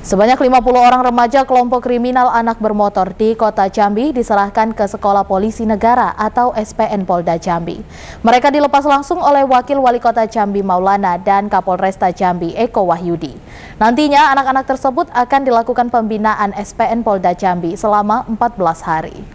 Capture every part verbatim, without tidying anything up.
Sebanyak lima puluh orang remaja kelompok kriminal anak bermotor di Kota Jambi diserahkan ke Sekolah Polisi Negara atau S P N Polda Jambi. Mereka dilepas langsung oleh Wakil Wali Kota Jambi Maulana dan Kapolresta Jambi Eko Wahyudi. Nantinya anak-anak tersebut akan dilakukan pembinaan S P N Polda Jambi selama empat belas hari.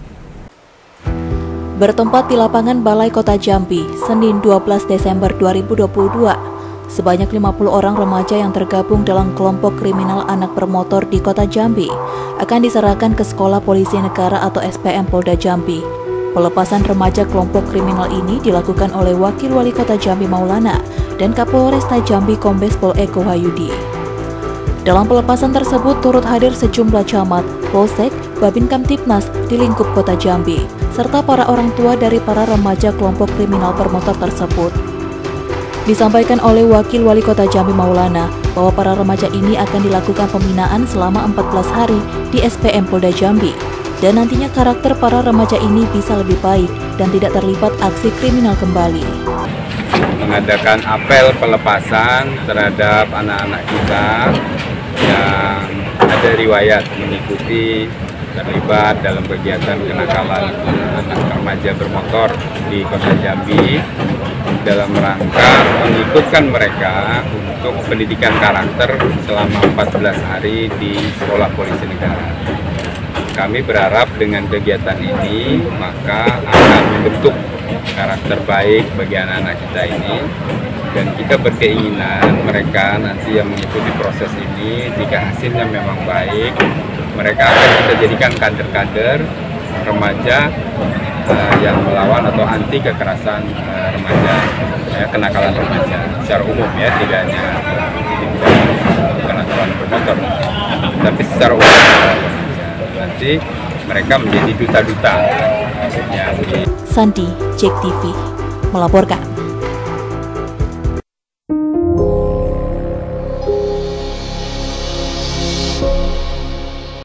Bertempat di lapangan Balai Kota Jambi, Senin dua belas Desember dua ribu dua puluh dua. Sebanyak lima puluh orang remaja yang tergabung dalam kelompok kriminal anak bermotor di Kota Jambi akan diserahkan ke Sekolah Polisi Negara atau S P N Polda Jambi. Pelepasan remaja kelompok kriminal ini dilakukan oleh Wakil Wali Kota Jambi Maulana dan Kapolresta Jambi Kombes Pol Eko Wahyudi. Dalam pelepasan tersebut turut hadir sejumlah camat, polsek, babin kamtipmas di lingkup Kota Jambi, serta para orang tua dari para remaja kelompok kriminal bermotor tersebut. Disampaikan oleh Wakil Wali Kota Jambi Maulana bahwa para remaja ini akan dilakukan pembinaan selama empat belas hari di S P N Polda Jambi dan nantinya karakter para remaja ini bisa lebih baik dan tidak terlibat aksi kriminal kembali. Mengadakan apel pelepasan terhadap anak-anak kita yang ada riwayat mengikuti terlibat dalam kegiatan kenakalan anak remaja bermotor di Kota Jambi dalam rangka mengikutkan mereka untuk pendidikan karakter selama empat belas hari di Sekolah Polisi Negara. Kami berharap dengan kegiatan ini maka akan membentuk karakter baik bagi anak-anak kita ini, dan kita berkeinginan mereka nanti yang mengikuti proses ini jika hasilnya memang baik, mereka akan kita jadikan kader-kader remaja uh, yang melawan atau anti kekerasan uh, remaja, ya, kenakalan remaja secara umum, ya, tidak hanya uh, kenakalan bermotor, tapi secara umum nanti mereka menjadi duta-duta. Sandi, Jek T V melaporkan.